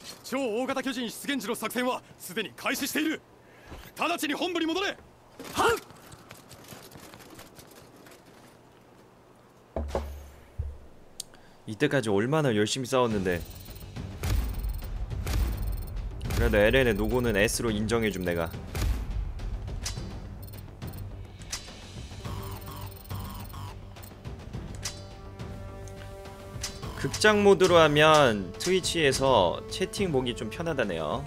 超大型巨人出現時の作戦はすでに開始している。直ちに本部に戻れ。はっ。 이때까지 얼마나 열심히 싸웠는데. 그래도 LN의 노고는 S로 인정해줌 내가. 극장 모드로 하면 트위치에서 채팅 보기 좀 편하다네요.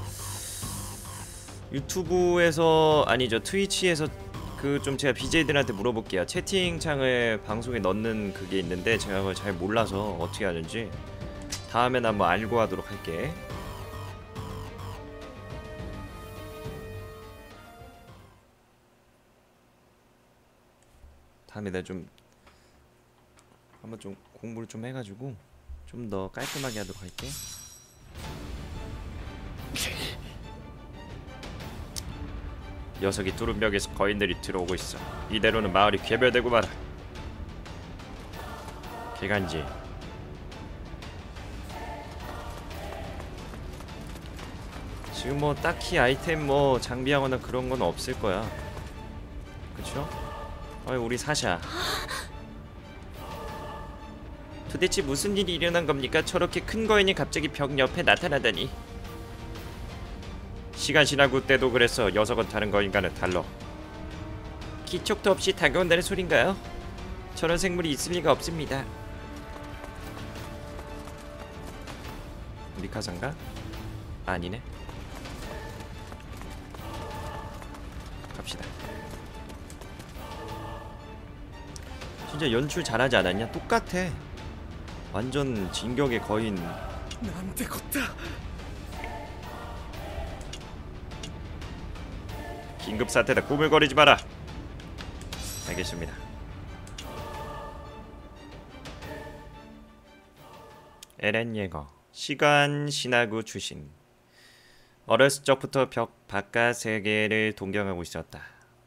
유튜브에서 아니죠, 트위치에서 그 좀 제가 BJ들한테 물어볼게요. 채팅창을 방송에 넣는 그게 있는데 제가 그걸 잘 몰라서 어떻게 하는지 다음엔 한번 알고 하도록 할게. 다음에 내가 좀 한번 좀 공부를 좀 해가지고 좀 더 깔끔하게 하도록 할게. 녀석이 뚜른벽에서 거인들이 들어오고 있어. 이대로는 마을이 괴멸되고 말아. 개간지. 지금 뭐 딱히 아이템 뭐 장비하거나 그런 건 없을 거야. 그쵸? 어이, 우리 사샤. 도대체 무슨 일이 일어난 겁니까? 저렇게 큰 거인이 갑자기 벽 옆에 나타나다니. 시간 지나고 때도 그랬어. 녀석은 다른 거인과는 달러. 기척도 없이 다가온다는 소린가요? 저런 생물이 있을 리가 없습니다. 미카상가? 아니네. 갑시다. 진짜 연출 잘하지 않았냐? 똑같아. 완전 진격의 거인. なんてこった。 긴급 사태다. 꾸물거리지 마라. 알겠습니다. 에렌 예거. 시간 신하구 주신. 어렸을 적부터 벽 바깥 세계를 동경하고 있었다.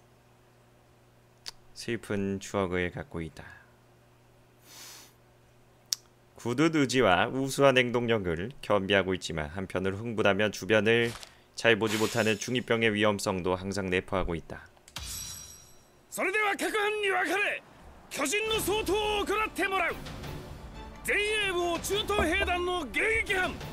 슬픈 추억을 갖고 있다. 굳은 의지와 우수한 행동력을 겸비하고 있지만 한편으로 흥분하면 주변을 잘 보지 못하는 중2병의 위험성도 항상 내포하고 있다. それでは各班に分かれ巨人の総統を行ってもらう。前衛部中東兵団の迎撃班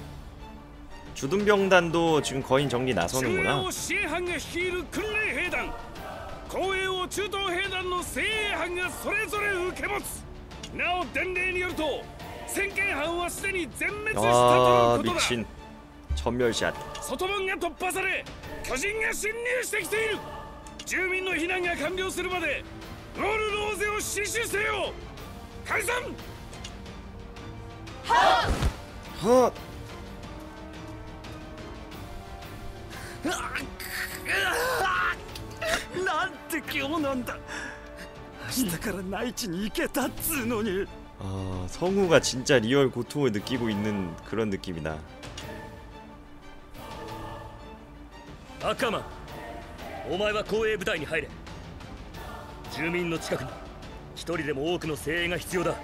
주둔병단도 지금 거인 정리 나서는구나. 中衛班が率いる訓練兵団後衛を中東兵団の精鋭班がそれぞれ受け持つ。なお伝令によると先見班はすでに全滅したとのことだ。 미친 전멸샷. 外門が突破され巨人が侵入してきている。住民の避難が完了するまでロールローゼを死守せよ。解散。はっはっ。 なんて今日なんだ。明日から内地に行けたっつうのに。 아, 성우가 진짜 리얼 고통을 느끼고 있는 그런 느낌이다. 赤間、お前は後衛部隊に入れ。住民の近くに一人でも多くの精鋭が必要だ。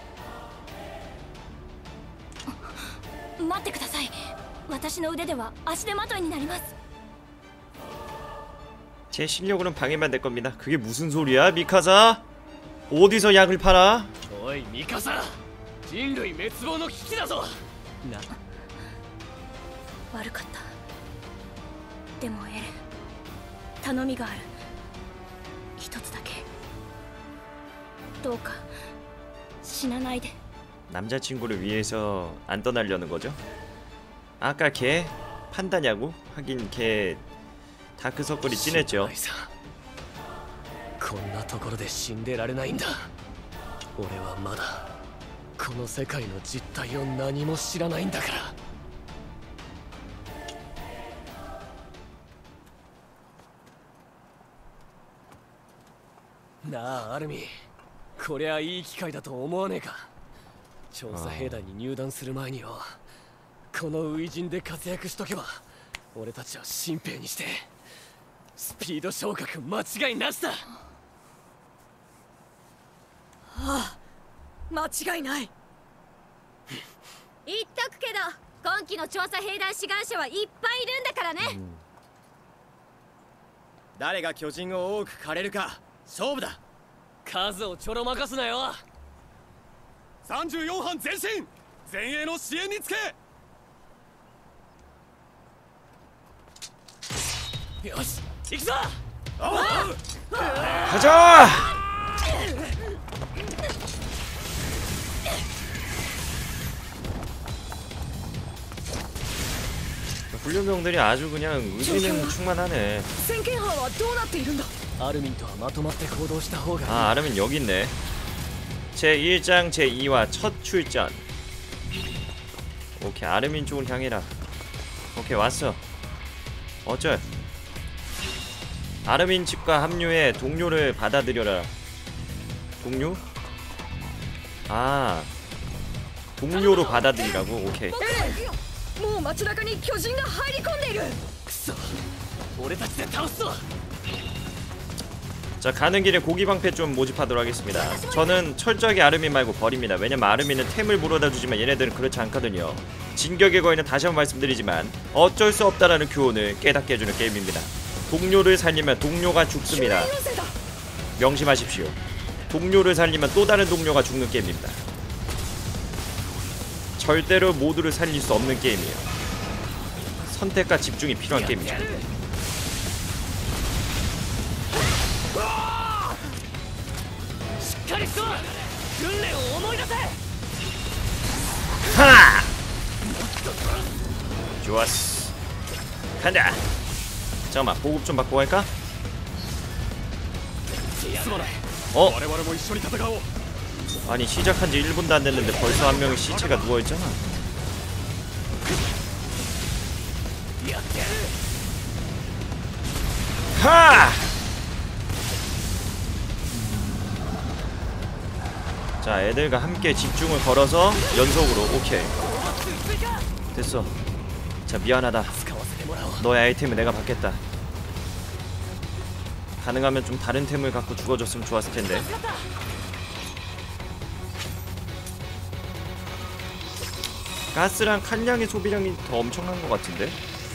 待ってください。私の腕では足手まといになります。 제 실력으로는 방해만 될 겁니다. 그게 무슨 소리야, 미카사? 어디서 약을 팔아? おいミカサ、人類滅亡の危機だぞ。な、 悪かった。でもエレン、頼みがある。一つだけ。どうか死なないで。 남자친구를 위해서 안 떠나려는 거죠? 아까 걔 판다냐고? 하긴 걔 다크서클이 진했죠. こんなところで死んでられないんだ。俺はまだこの世界の実態を何も知らないんだから。なあアルミ、こりゃいい機会だと思わねえか。調査兵団に入団する前によ、この初陣で活躍しとけば俺たちは新兵にしてスピード昇格間違いなしだ。 ああ、間違いない。 言っとくけど、 今期の調査兵団志願者はいっぱいいるんだからね。 誰が巨人を多く狩れるか勝負だ。 数をちょろまかすなよ。 34班前進、前衛の支援につけ。 よし行くぞ。 가자! 훈련병들이 아주 그냥 의지는 충만하네. 先見班はどうなっているんだ。アルミンとはまとまって行動した方がいい。 아, 아르민 여기 있네. 제1장 제2화 첫 출전. 오케이, 아르민 쪽을 향해라. 오케이, 왔어. 어쩔. 아르민 측과 합류해 동료를 받아들여라. 동료? 아, 동료로 받아들이라고? 오케이. もう街中に巨人が入り込んでいる。くそ、俺たちで倒すぞ。 자, 가는 길에 고기방패 좀 모집하도록 하겠습니다. 저는 철저하게 아르민 말고 버립니다. 왜냐면 아르민은 템을 물어다 주지만 얘네들은 그렇지 않거든요. 진격의 거인은 다시 한번 말씀드리지만 어쩔 수 없다라는 교훈을 깨닫게 해주는 게임입니다. 동료를 살리면 동료가 죽습니다. 명심하십시오. 동료를 살리면 또 다른 동료가 죽는 게임입니다. 절대로 모두를 살릴 수 없는 게임이에요. 선택과 집중이 필요한 게임입니다. 하! 좋았어. 간다. 잠깐만, 보급 좀 받고 갈까? 어? 아니, 시작한 지 1분도 안 됐는데 벌써 한 명의 시체가 누워있잖아. 하! 자, 애들과 함께 집중을 걸어서 연속으로. 오케이, 됐어. 자, 미안하다. 너의 아이템을 내가 받겠다. 가능하면 좀 다른 템을 갖고 죽어줬으면 좋았을 텐데. 가스랑 칼량의 소비량이 더 엄청난 것 같은데?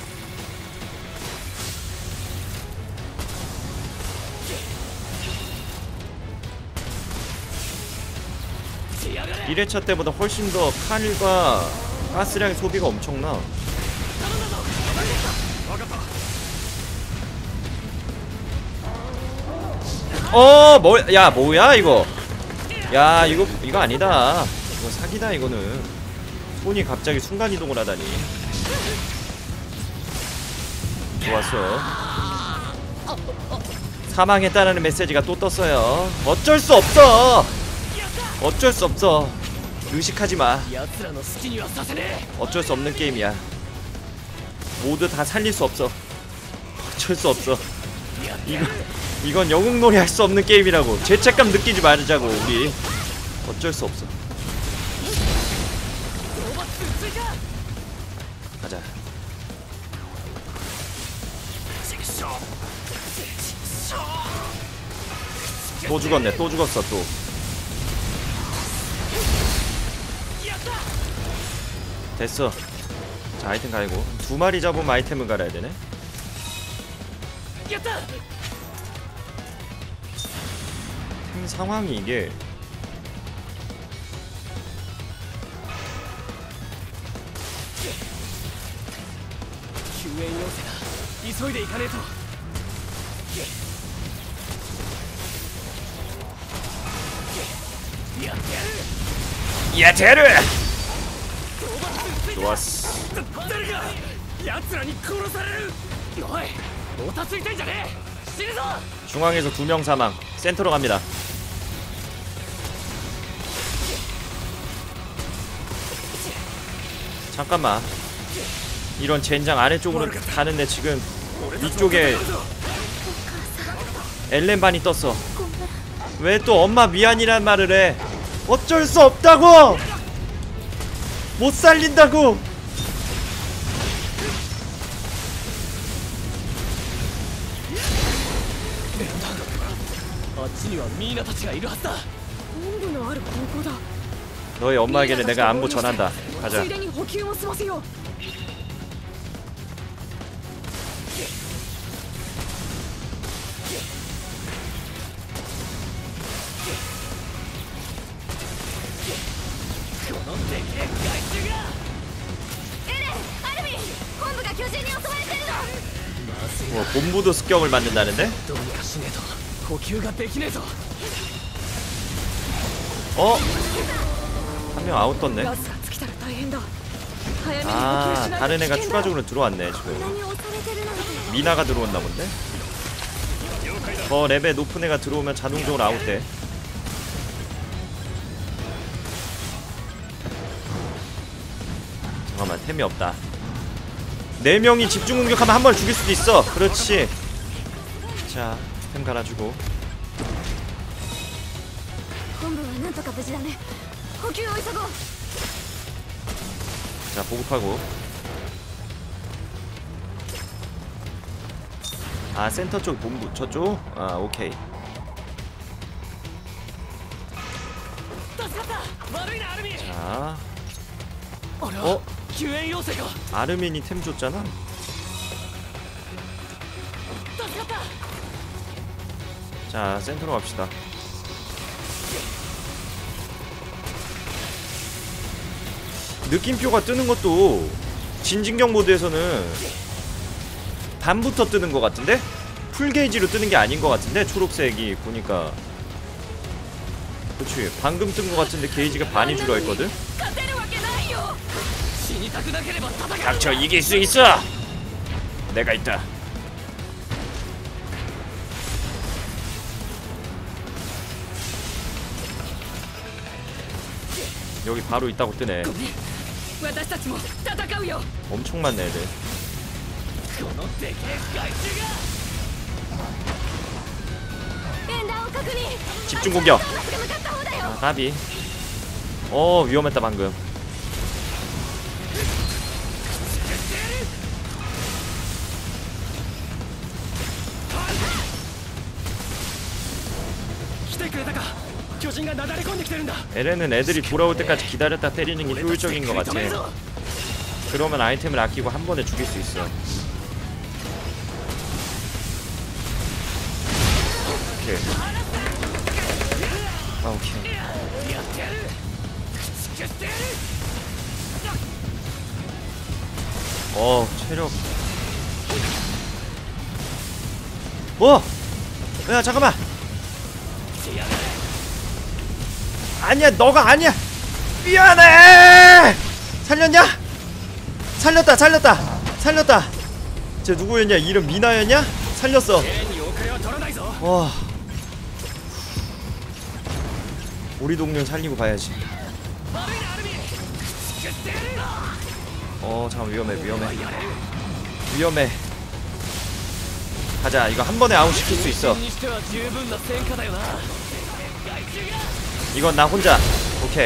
일회차 때보다 훨씬 더 칼과 가스량의 소비가 엄청나. 야, 뭐야 이거? 야, 이거 아니다. 이거 사기다. 이거는 손이 갑자기 순간이동을 하다니. 좋았어. 사망했다는 메시지가 또 떴어요. 어쩔 수 없어. 어쩔 수 없어. 의식하지 마. 어쩔 수 없는 게임이야. 모두 다 살릴 수 없어. 어쩔 수 없어. 이건 영웅놀이 할 수 없는 게임이라고. 죄책감 느끼지 말자고 우리. 어쩔 수 없어. 가자. 또 죽었네. 또 죽었어 또. 됐어. 자, 아이템 갈고. 2마리 잡으면 아이템을 갈아야 되네. 템 상황이 이게 야, 제르! 좋았어. 중앙에서 2명 사망. 센터로 갑니다. 잠깐만. 이런 젠장 아래쪽으로 가는데 지금 위쪽에 엘렌반이 떴어. 왜 또 엄마 미안이란 말을 해? 어쩔 수 없다고! 못 살린다고! 너의 엄마에게는 내가 안부 전한다. 가자. 巨人に襲われてるの。 뭐 본부도 습격을 받는다는데? どうにかしねえと補給ができねえぞ。 어? 한 명 아웃 떴네. ガスが尽きたら大変だ。早めに補給 아 しないと 다른 危 애가 険だ。 추가적으로 들어왔네 こん 지금. なに押されてるなんて。 미나가 들어왔나 본데? 더 레벨 높은 애가 들어오면 자동적으로 아웃돼. 잠깐만 템이 없다. 4명이 집중 공격하면 한 번에 죽일 수도 있어. 그렇지. 자 템 갈아주고. 本部はなんとか無事だね。補給を急ごう。 자 보급하고. 아 센터 쪽 본부 저쪽? 아 오케이. 助かった。悪いなアルミン。 자 あれは 어? 救援要請か。 아르민이 템 줬잖아. 助かった。 자 센터로 갑시다. 느낌표가 뜨는 것도 진진경 모드에서는 반부터 뜨는 것 같은데? 풀게이지로 뜨는 게 아닌 것 같은데? 초록색이 보니까. 그치 방금 뜬 것 같은데 게이지가 반이 줄어있거든? 勝てるわけないよ。 死にたくなければ戦う。 닥쳐 이길 수 있어! 내가 있다. 여기 바로 있다고 뜨네. 私たちも戦うよ。 엄청 많네 애들. このでけえ害虫が。 演弾を確認。 집중 공격. あっちのガスが向かった方だよ。 아, 까비. 위험했다 방금. LN은 애들이 돌아올 때까지 기다렸다 때리는 게 효율적인 것 같아. 그러면 아이템을 아끼고 한 번에 죽일 수 있어. 오케이. 아 오케이. 체력. 야 잠깐만. 아니야 너가 아니야. 미안해. 살렸냐? 살렸다. 쟤 누구였냐? 이름 미나였냐? 살렸어. 와. 우리 동료 살리고 가야지. 잠깐 위험해. 가자. 이거 한 번에 아웃 시킬 수 있어. 이건 나 혼자. 오케이.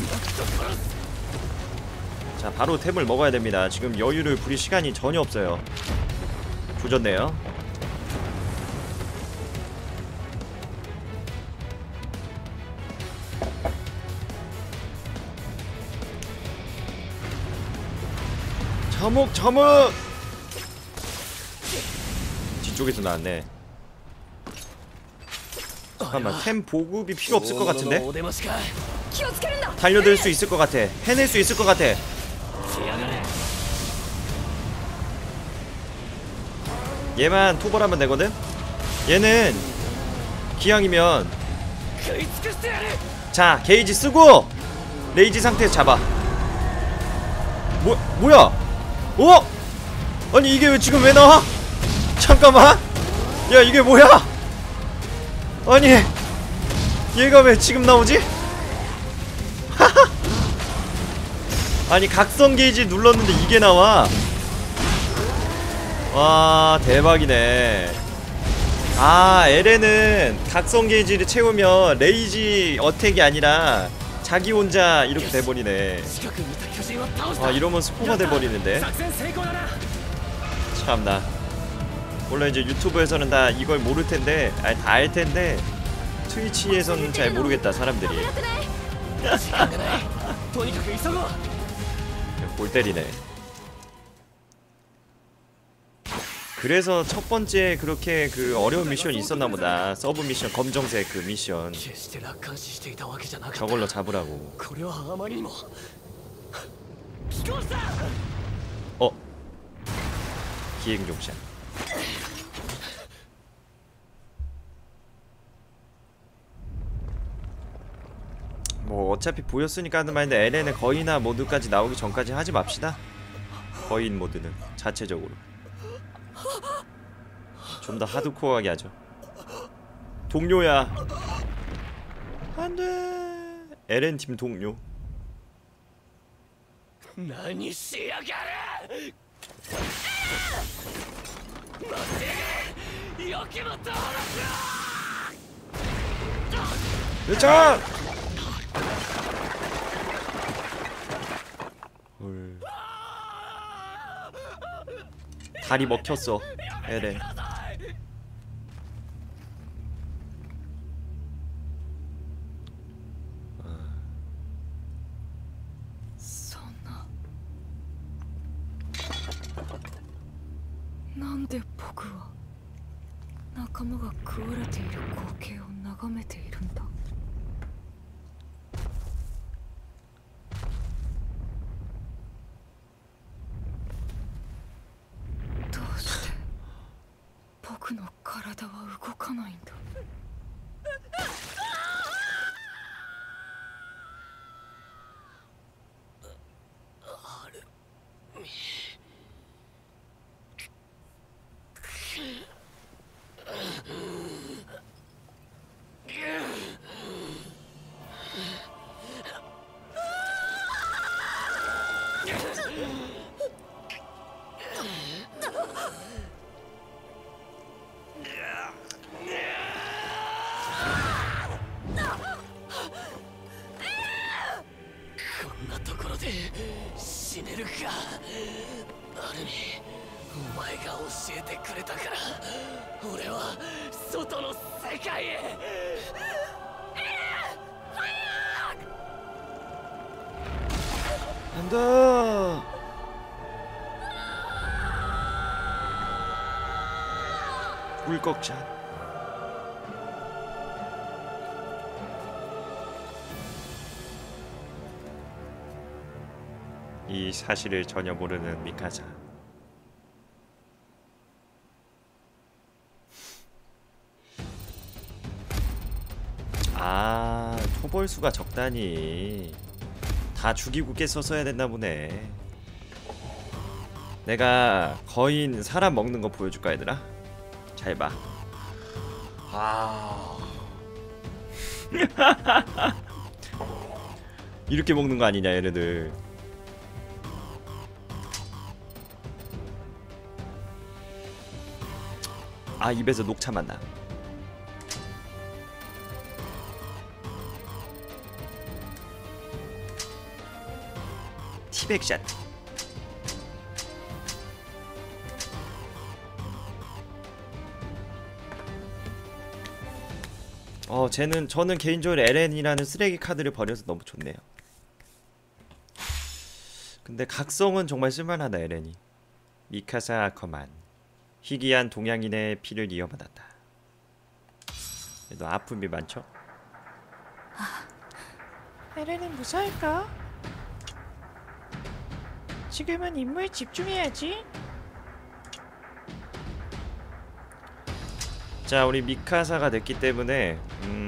자 바로 템을 먹어야 됩니다. 지금 여유를 부릴 시간이 전혀 없어요. 조졌네요. 자목 뒤쪽에서 나왔네. 잠깐만 템 보급이 필요 없을 것 같은데? 気をつけるんだ。 달려들 수 있을 것 같아. 해낼 수 있을 것 같아. 얘만 토벌하면 되거든? 얘는 기왕이면 자 게이지 쓰고 레이지 상태에서 잡아. 뭐야? 아니 이게 지금 왜 나와? 잠깐만. 야 이게 뭐야? 아니 얘가 왜 지금 나오지? 아니 각성 게이지 눌렀는데 이게 나와. 와 대박이네. 아 LN은 각성 게이지를 채우면 레이지 어택이 아니라 자기 혼자 이렇게 돼버리네. 아 이러면 스포가 돼버리는데. 참나. 원래 이제 유튜브에서는 다 이걸 모를텐데 아니 다 알텐데 트위치에서는 잘 모르겠다 사람들이. 골 때리네. 그래서 첫 번째 그렇게 그 어려운 미션이 있었나 보다. 서브 미션 검정색 그 미션. 저걸로 잡으라고. 기행종샷. 뭐 어차피 보였으니까 하는 말인데 LN의 거인화 모드까지 나오기 전까지 하지 맙시다. 거인 모드는 자체적으로 좀 더 하드코어하게 하죠. 동료야. 안돼. LN 팀 동료. 何しやがる。待て、よきも登録。 대장! 헐. 다리 먹혔어. LN. そんな。なんで僕は仲間が食われている光景を眺めているんだ。どうして僕の体は動かないんだ。 こんなところで死ねるか。アルミ、お前が教えてくれたから俺は外の世界へ。 간다. 꿀꺽샷. 이 사실을 전혀 모르는 미카사. 아, 초벌수가 적다니. 다 죽이고 깼었어야 됐나 보네. 내가 거인 사람 먹는 거 보여줄까 얘들아? 잘 봐. 아. 이렇게 먹는 거 아니냐 얘네들. 아, 입에서 녹차 맛나. 티백샷. 저는 개인적으로 LN이라는 쓰레기 카드를 버려서 너무 좋네요. 근데 각성은 정말 쓸만하다 LN이. 미카사 아커만. 희귀한 동양인의 피를 이어받았다. 그래도 아픔이 많죠? LN은 무사할까? 지금은 임무에 집중해야지. 자, 우리 미카사가 됐기 때문에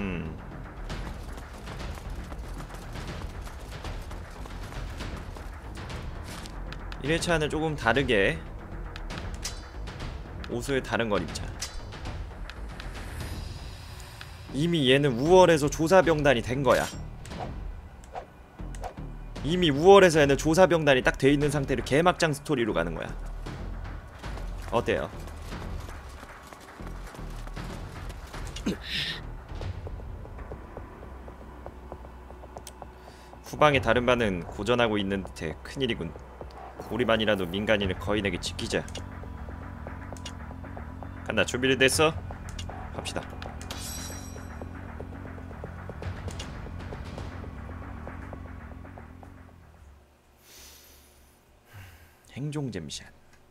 1회차는 조금 다르게 옷을 다른 걸 입자. 이미 얘는 우월에서 조사병단이 된 거야. 이미 우월에서 얘는 조사병단이 딱 돼 있는 상태로 개막장 스토리로 가는 거야. 어때요? 후방의 다른 반은 고전하고 있는 듯해. 큰일이군. 우리 반이라도 민간인을 거인에게 지키자. 간다. 준비를 됐어? 갑시다. 행종잼샷.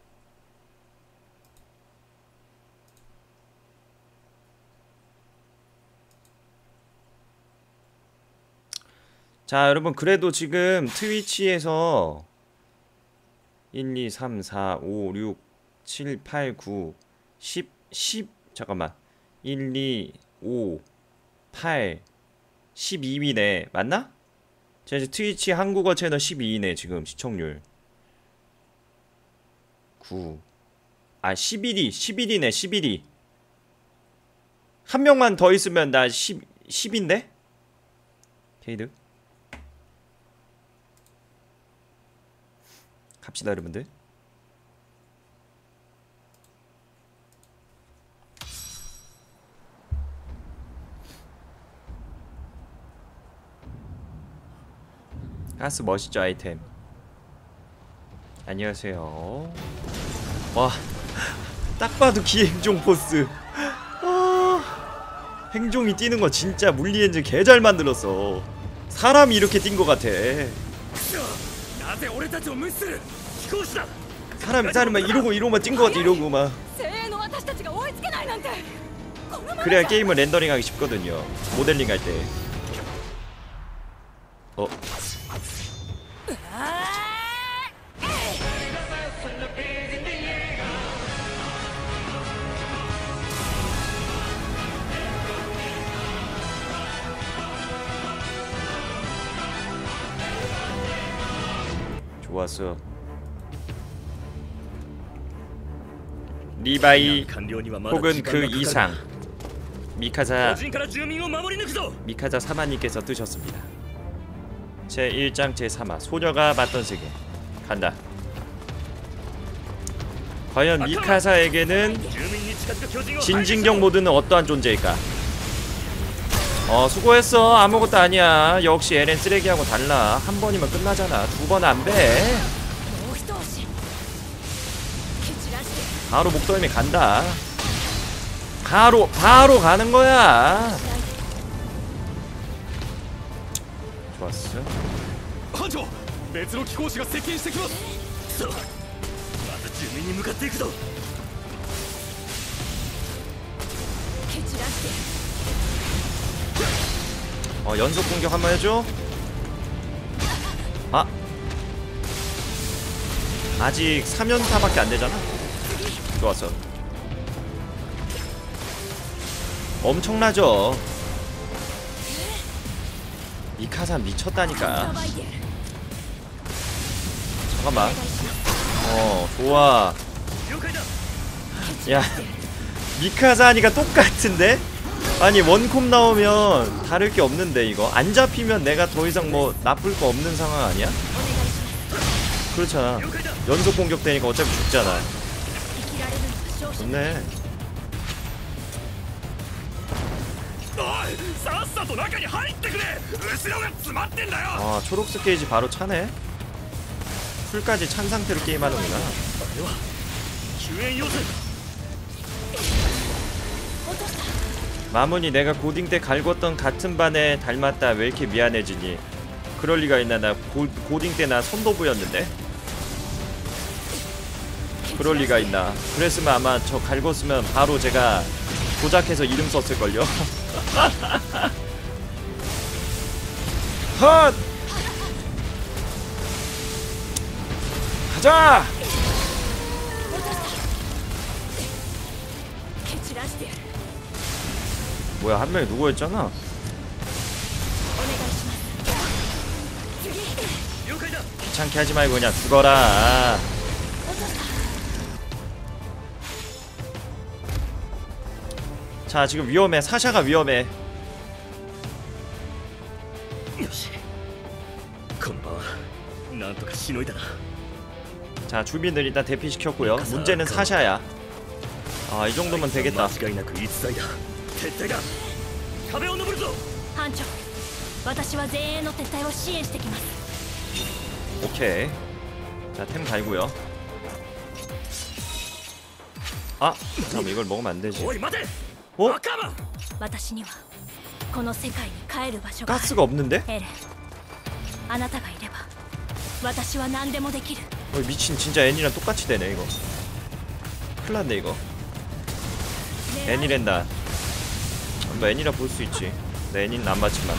자, 여러분, 그래도 지금 트위치에서 1, 2, 3, 4, 5, 6, 7, 8, 9, 10, 10 잠깐만 1, 2, 5, 8, 12위네 맞나? 제가 트위치 한국어 채널 12위네 지금 시청률 9 아 11위 11위네 11위 한 명만 더 있으면 나 10인데? 케이드 갑시다 여러분들. 가스 멋있죠 아이템. 안녕하세요. 와 딱 봐도 기행종 포스. 행종이 뛰는 거 진짜 물리 엔진 개 잘 만들었어. 사람이 이렇게 뛴 거 같아. 사람이 이러고만 뛴 거 같아. 이러고 막. 그래야 게임을 렌더링하기 쉽거든요. 모델링 할 때. 좋았어. 리바이 혹은 그 이상 미카자 사마님께서 뜨셨습니다. 제1장 제3화 소녀가 맞던 세계 간다. 과연 미카사에게는 진진경 모드는 어떠한 존재일까? 수고했어. 아무것도 아니야. 역시 에렌 쓰레기하고 달라. 한 번이면 끝나잖아. 두 번 안 돼. 바로 목덜미 간다. 바로 가는 거야. 좋았어. 班長別の機構士が接近してきますそうまず住民に向かっていくぞ蹴散らして 연속 공격 한번 해줘. 아직 3연타밖에 안 되잖아. 좋았어. 엄청나죠. 미카사 미쳤다니까. 잠깐만. 좋아. 야, 미카사 하니까 똑같은데? 아니 원콤 나오면 다를 게 없는데 이거 안 잡히면 내가 더 이상 뭐 나쁠 거 없는 상황 아니야? 그렇잖아. 연속 공격 되니까 어차피 죽잖아. 좋네. 초록색 게이지 바로 차네. 풀까지 찬 상태로 게임하는구나. 마문이 내가 고딩 때 갈궜던 같은 반에 닮았다. 왜 이렇게 미안해지니? 그럴 리가 있나. 나 고딩 때 나 선도부였는데. 그럴 리가 있나. 그랬으면 아마 저 갈궜으면 바로 제가 조작해서 이름 썼을걸요. 헛! 가자! 뭐야 한 명이 누구였잖아. 귀찮게 하지 말고 그냥 죽어라. 자 지금 위험해. 사샤가 위험해. 자 주민들 일단 대피시켰고요. 문제는 사샤야. 이 정도면 되겠다. 오케이. 자 템 갈고요. 잠깐만 이걸 먹으면 안 되지. 가스가 없는데? 미친 진짜 애니랑 똑같이 되네 이거. 큰일났네 이거. 애니랜다. 뭐 애니라 볼 수 있지. 내 애니는 안 맞지만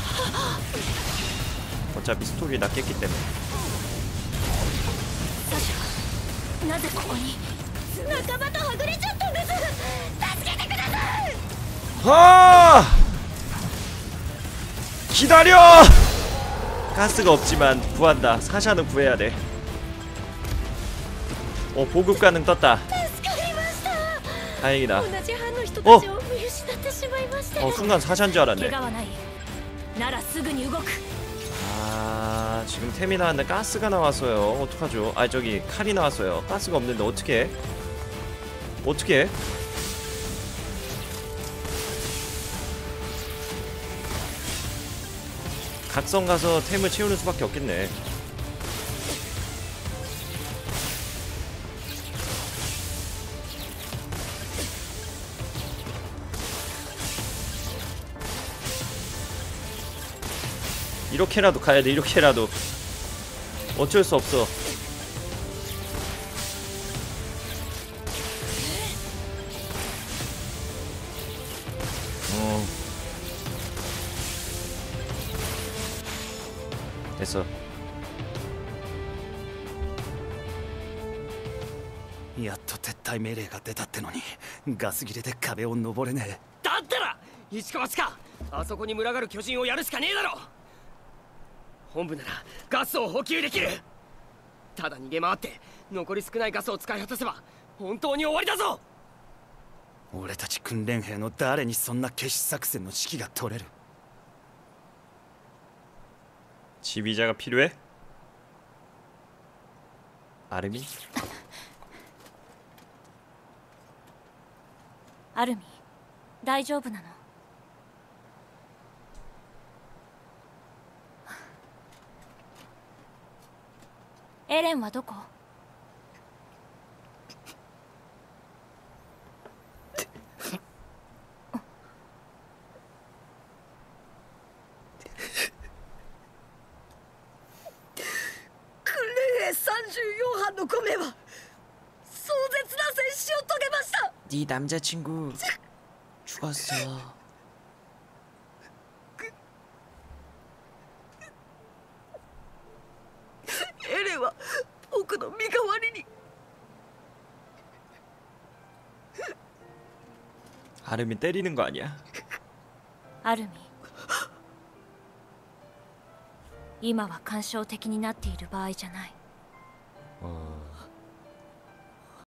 어차피 스토리 낚였기 때문에. 仲間とはぐれちゃったんです。助けてください。 아! 기다려! 가스가 없지만 구한다. 사샤는 구해야 돼. 보급 가능 떴다. 助かりました。 다행이다. 同じ班の人たちを見失ってしまいました。 순간 사샤인 줄 怪 알았네. 我はない。ならすぐに動く。 아, 지금 템이 나왔는데 가스가 나왔어요. 어떡하죠? 아, 저기 칼이 나왔어요. 가스가 없는데 어떻게 해? 어떻게 해? 각성 가서 템을 채우는 수밖에 없겠네. 이렇게라도 가야 돼. 이렇게라도 어쩔 수 없어. 됐어. やっと撤退命令が出たってのにガス切れで壁を登れねえ。 だったら一か八かあそこに群がる巨人をやるしかねえだろ。本部ならガスを補給できる。ただ逃げ回って残り少ないガスを使い果たせば本当に終わりだぞ。 俺たち訓練兵の誰にそんな決死作戦の指揮が取れる。 지휘자가 필요해? 아르미? アルミ大丈夫なの？エレンはどこ？ 34班の5名は壮絶な戦死を遂げました。 네 남자친구 죽었어. エレンは僕の身代わりに。 아르미 때리는 거 아니야? アルミ今は感傷的になっている場合じゃない。